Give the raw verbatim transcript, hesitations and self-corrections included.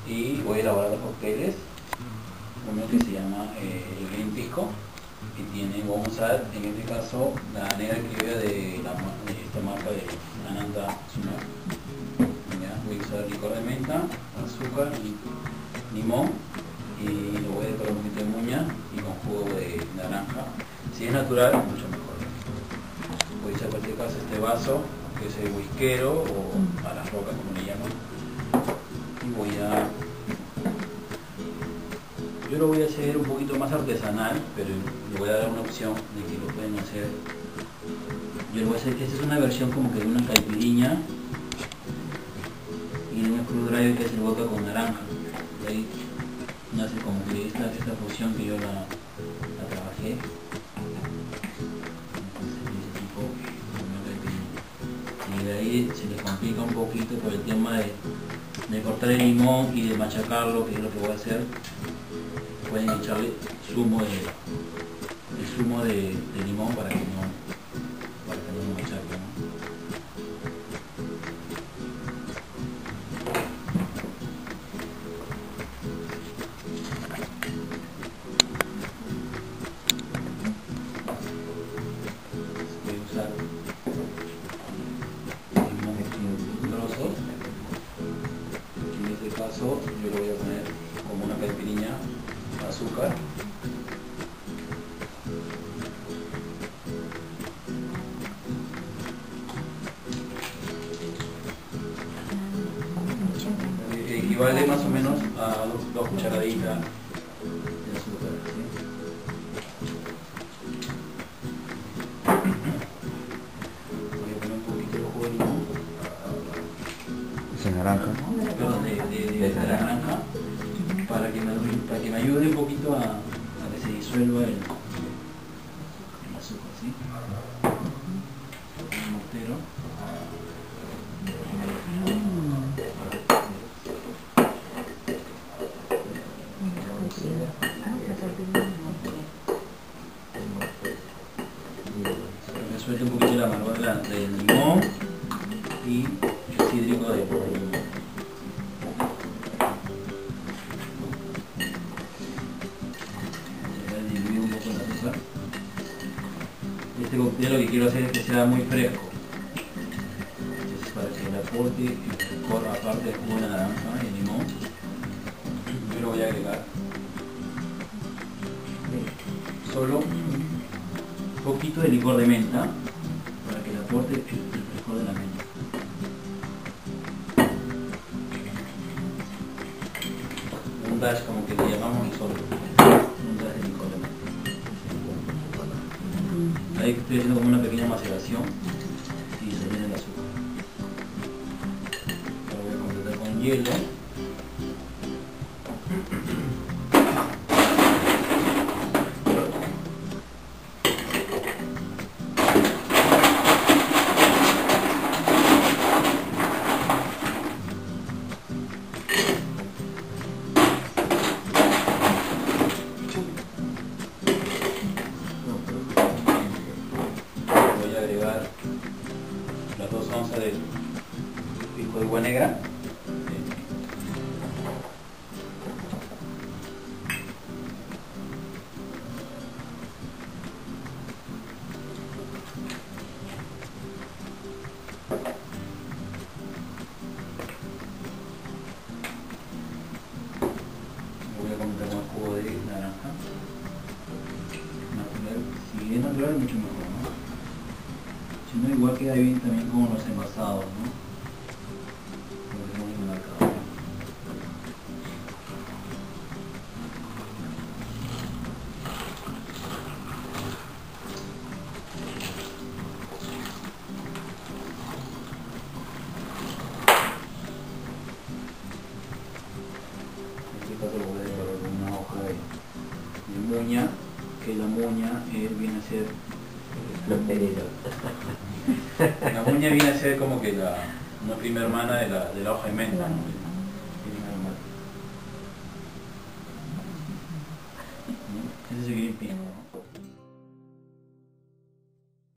y voy a elaborar dos cócteles. Uno que se llama eh, el Green Pisco, que tiene, vamos a usar en este caso la negra criolla de, la, de esta marca de Ananda Sumer. Voy a usar licor de menta, azúcar y limón, y lo voy a decorar un poquito de muña y con jugo de naranja. Si es natural, mucho mejor. Voy a echar en cualquier caso este vaso, que es el whiskero o a las rocas como le llaman, y voy a yo lo voy a hacer un poquito más artesanal, pero le voy a dar una opción de que lo pueden hacer. Yo lo voy a hacer, esta es una versión como que de una caipirinha y de un screwdriver que es el vodka con naranja. De ahí nace como que esta, esta fusión que yo la, la trabajé. Y de ahí se les complica un poquito por el tema de, de cortar el limón y de machacarlo, que es lo que voy a hacer. Pueden echarle zumo de, el zumo de, de limón para que no, para que no machaque, ¿no? Voy a usar limón en trozos. En este caso yo lo voy a poner como una caipirinha, azúcar, equivale más o menos a dos, dos cucharaditas de azúcar, ¿sí? Voy a poner un poquito de jugo de limón, ¿Es naranja? perdón, de, de, de, de naranja, para que, me, para que me ayude un poquito a, a que se disuelva el, el azúcar, ¿sí? Un mortero. Me suelte un poquito la amargor del limón y el cítrico de limón. Este cóctel lo que quiero hacer es que sea muy fresco. Entonces, para que le aporte el licor, aparte del jugo de la naranja y el limón, yo lo voy a agregar solo un poquito de licor de menta para que le aporte el frescor de la menta. Un dash, como que le llamamos nosotros, un dash de licor de menta. Ahí estoy haciendo como una pequeña maceración y se viene el azúcar. Ahora voy a completar con hielo. Agregar las dos onzas de pisco de uva negra. Voy a completar con jugo de naranja. Si es natural, mucho mejor, ¿no? Si no, igual queda bien también como los envasados, ¿no? Lo que hemos marcado. En este caso lo voy a decorar con una hoja de, de muña, que la muña eh, viene a ser la muña viene a ser como que la, una prima hermana de la, de la hoja de menta, ¿no? Ese es el Green Pisco.